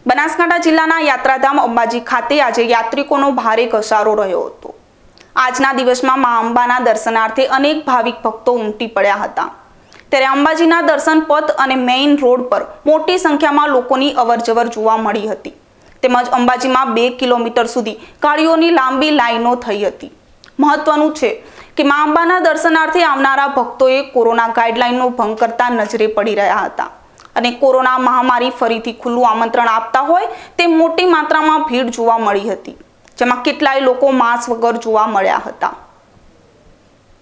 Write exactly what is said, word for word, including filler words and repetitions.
બનાસકાંઠા જિલ્લાના યાત્રાધામ અંબાજી ખાતે આજે યાત્રિકોનો ભારે ઘસારો રહ્યો હતો। આજના દિવસમાં મા અંબાના દર્શનાર્થે અનેક ભાવિક ભક્તો ઉમટી પડ્યા હતા। ત્યારે અંબાજીના દર્શન પથ અને મેઇન રોડ પર મોટી સંખ્યામાં લોકોની અવરજવર જોવા મળી હતી। તેમજ અંબાજીમાં બે કિલોમીટર સુધી ગાડીઓની લાંબી લાઈનો થઈ હતી। મહત્વનું છે કે મા અંબાના દર્શનાર્થે આવનારા ભક્તોએ કોરોના ગાઈડલાઈનનો ભંગ કરતા નજરે પડી રહ્યા હતા અને કોરોના મહામારી ફરીથી ખુલ્લું આમંત્રણ આપતા હોય તે મોટી માત્રામાં ભીડ જોવા મળી હતી, જેમાં કેટલાય લોકો માસ્ક વગર જોવા મળ્યા હતા।